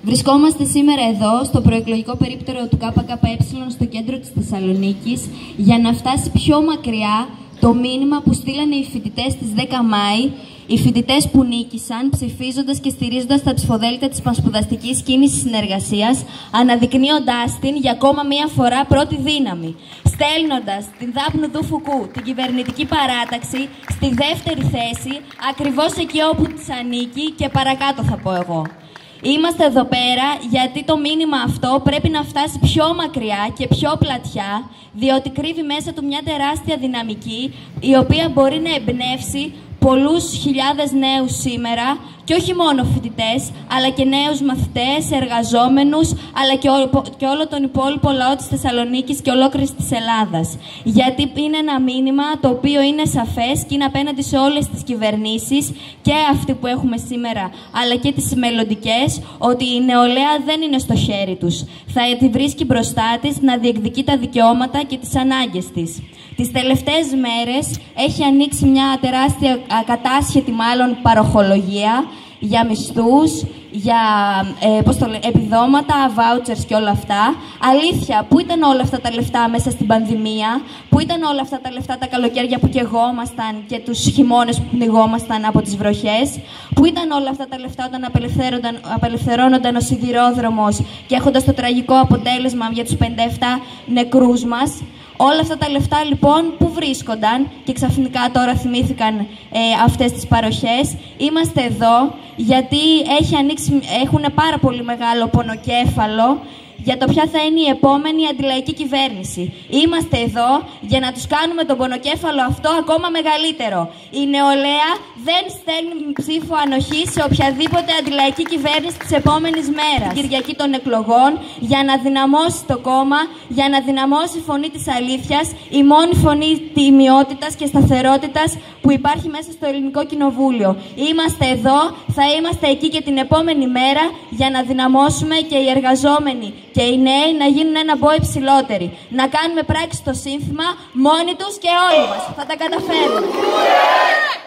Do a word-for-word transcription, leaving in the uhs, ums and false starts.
Βρισκόμαστε σήμερα εδώ, στο προεκλογικό περίπτερο του ΚΚΕ, στο κέντρο της Θεσσαλονίκης, για να φτάσει πιο μακριά το μήνυμα που στείλανε οι φοιτητές στις δέκα Μάη, οι φοιτητές που νίκησαν, ψηφίζοντας και στηρίζοντας τα ψηφοδέλτια της πανσπουδαστικής κίνησης συνεργασίας, αναδεικνύοντάς την για ακόμα μία φορά πρώτη δύναμη, στέλνοντας την Δάπνου Δου Φουκού, την κυβερνητική παράταξη, στη δεύτερη θέση, ακριβώς εκεί όπου της ανήκει και παρακάτω θα πω εγώ. Είμαστε εδώ πέρα γιατί το μήνυμα αυτό πρέπει να φτάσει πιο μακριά και πιο πλατιά, διότι κρύβει μέσα του μια τεράστια δυναμική, η οποία μπορεί να εμπνεύσει πολλούς χιλιάδες νέους σήμερα, και όχι μόνο φοιτητές, αλλά και νέους μαθητές, εργαζόμενους, αλλά και, ό, και όλο τον υπόλοιπο λαό της Θεσσαλονίκης και ολόκληρης της Ελλάδας. Γιατί είναι ένα μήνυμα το οποίο είναι σαφές και είναι απέναντι σε όλες τις κυβερνήσεις, και αυτή που έχουμε σήμερα, αλλά και τις μελλοντικές, ότι η νεολαία δεν είναι στο χέρι τους. Θα τη βρίσκει μπροστά της να διεκδικεί τα δικαιώματα και τις ανάγκες της. Τις τελευταίες μέρες έχει ανοίξει μια τεράστια, ακατάσχετη μάλλον, παροχολογία για μισθούς, για ε, πώς το λέ, επιδόματα, vouchers και όλα αυτά. Αλήθεια, πού ήταν όλα αυτά τα λεφτά μέσα στην πανδημία, πού ήταν όλα αυτά τα λεφτά τα καλοκαίρια που καιγόμασταν και τους χειμώνες που πνιγόμασταν από τις βροχές, πού ήταν όλα αυτά τα λεφτά όταν απελευθερώνονταν ο σιδηρόδρομος και έχοντας το τραγικό αποτέλεσμα για τους πενήντα επτά νεκρούς μας. Όλα αυτά τα λεφτά λοιπόν που βρίσκονταν και ξαφνικά τώρα θυμήθηκαν ε, αυτές τις παροχές. Είμαστε εδώ γιατί έχει ανοίξει, έχουν πάρα πολύ μεγάλο πονοκέφαλο για το ποια θα είναι η επόμενη αντιλαϊκή κυβέρνηση. Είμαστε εδώ για να τους κάνουμε τον πονοκέφαλο αυτό ακόμα μεγαλύτερο. Η νεολαία δεν στέλνει ψήφο ανοχή σε οποιαδήποτε αντιλαϊκή κυβέρνηση της επόμενης μέρας. Κυριακή των εκλογών, για να δυναμώσει το κόμμα, για να δυναμώσει η φωνή της αλήθειας, η μόνη φωνή τιμιότητας και σταθερότητας που υπάρχει μέσα στο ελληνικό κοινοβούλιο. Είμαστε εδώ, θα είμαστε εκεί και την επόμενη μέρα για να δυναμώσουμε και οι εργαζόμενοι και οι νέοι να γίνουν ένα μπο υψηλότεροι. Να κάνουμε πράξη στο σύνθημα μόνοι τους και όλοι μας. Θα τα καταφέρουμε.